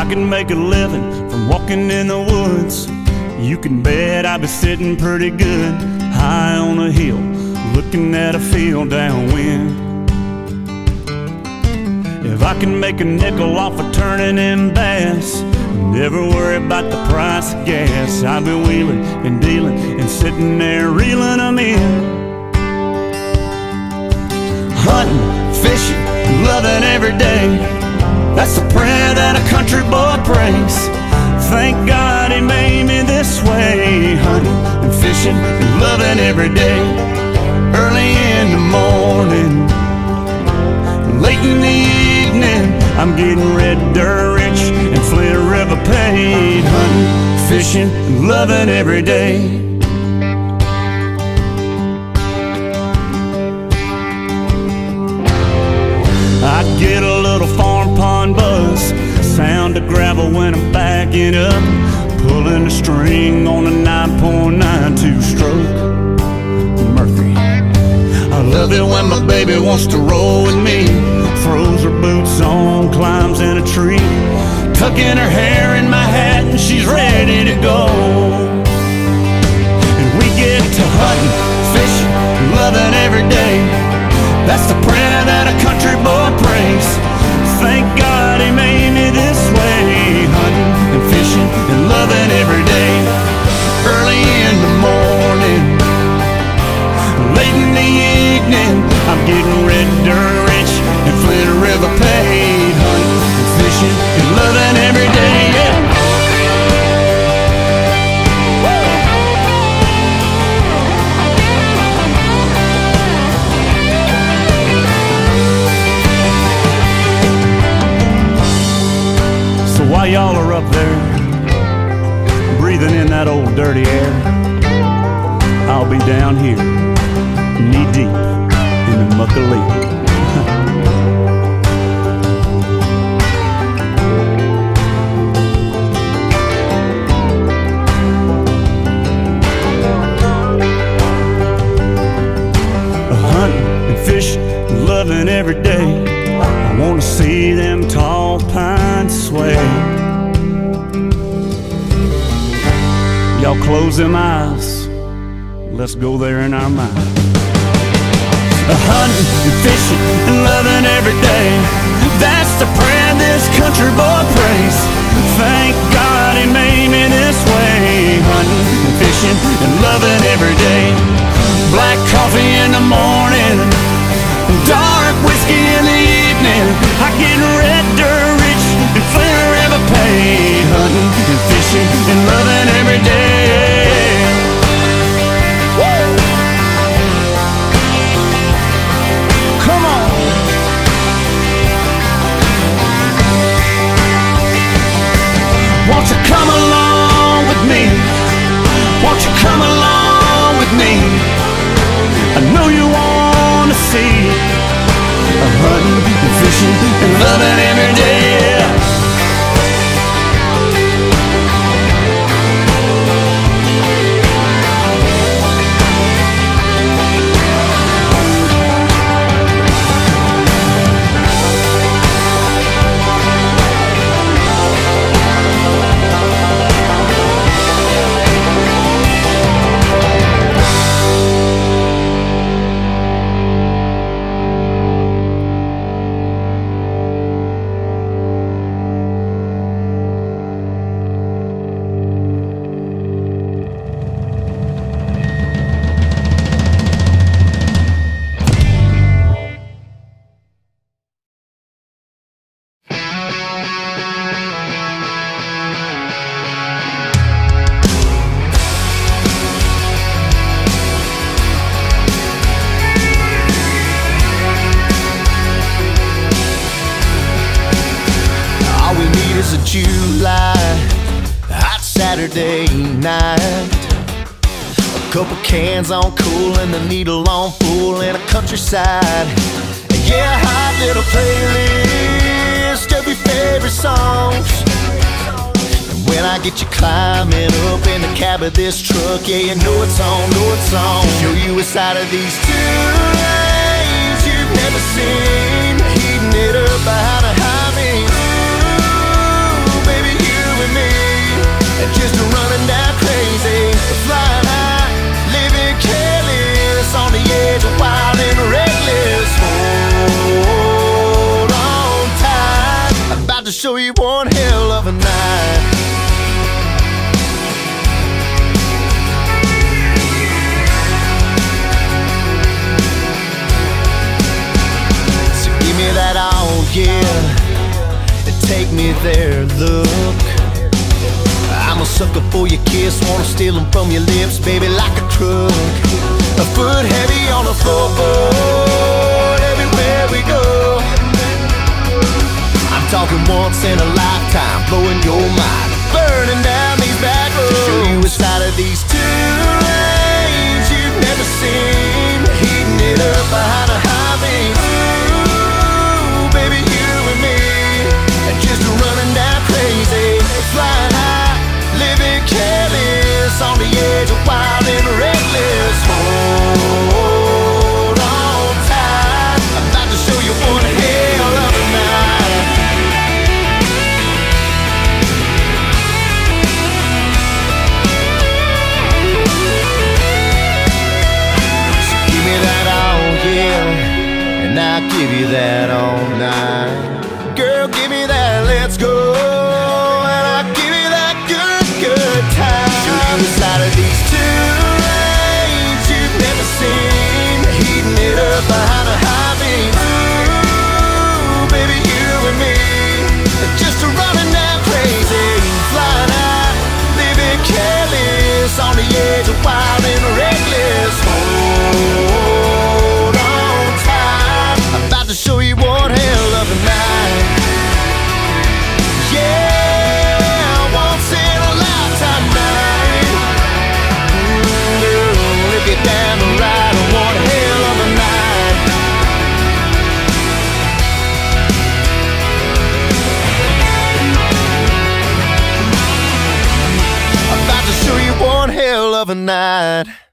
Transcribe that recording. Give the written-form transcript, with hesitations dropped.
can make a living from walking in the woods, you can bet I'd be sitting pretty good high on a hill, looking at a field downwind. If I can make a nickel off of turning in bass, never worry about the price of gas, I'll be wheeling and dealing and sitting there reeling them in. Hunting, fishing, loving every day, that's the prayer that a country boy prays. Thank God he made me this way. Hunting and fishing and loving every day. Early in the morning, late in the evening, I'm getting red dirt rich and Flint River paid. Hunting, fishing, and loving every day. I get a little farm pond buzz, sound of gravel when I'm backing up, pulling a string on a 9.92 stroke Mercury. I love it when my baby wants to roll with me, throws her boots on, climbs in a tree, tucking her hair in my hat and she's ready to go. And we get to hunting, fishing, loving every day, that's the prayer that a country boy prays. Thank God he made me this way. Hunting and fishing and loving every day. Early in the morning, late in the evening, I'm getting red dirt rich and Flint River paid. Hunting and fishing and loving every day, yeah. While y'all are up there, breathing in that old dirty air, I'll be down here, knee deep in the muck of Leland. Hunting and fishing, loving every day, I wanna see them tall pines sway. Y'all close them eyes, let's go there in our mind. Hunting and fishing and loving every day, that's the prayer this country boy prays. Thank God he made me this way. Hunting and fishing and loving every day. Black coffee in the morning, dark whiskey in the evening, I get red dirt rich and Flint River paid. Hunting and fishing and loving every day. Woo! Come on. Won't you come along with me? Won't you come along with me? I know you want to see hunting and fishing and loving every day, yeah. Saturday night, a couple cans on cool and the needle on full in a countryside. Yeah, a hot little playlist of your favorite songs. And when I get you climbing up in the cab of this truck, yeah, you know it's on, know it's on. Show you a side of these two lanes you've never seen, heating it up behind a high beam. Ooh, baby, and me, and just running down crazy, flying high, living careless, on the edge of wild and reckless. Hold on tight, I'm about to show you one hell of a night. So give me that all, yeah, take me there, look. I'm a sucker for your kiss, wanna steal them from your lips, baby, like a truck. A foot heavy on the floorboard, everywhere we go. I'm talking once in a lifetime, blowing your mind, burning down these back roads. To show you a side of these two lanes you've never seen, heating it up behind a high beam. Ooh, baby, you and me, just running down crazy, flying high, living careless, on the edge of wild and reckless. Hold on tight, I'm about to show you one hell of a night. So give me that all, yeah, and I'll give you that all night. Girl, give me that, let's go, and I'll give you that good, good time. Show you the side of these two lanes you've never seen, heating it up behind a high beam. Ooh, baby, you and me, just running down crazy, flying high, living careless, on the edge of wild and reckless. Hold on tight, I'm about to show you one hell of a night. Yeah, once in a lifetime night. Girl, if you're down to ride, one hell of a night. I'm about to show you one hell of a night.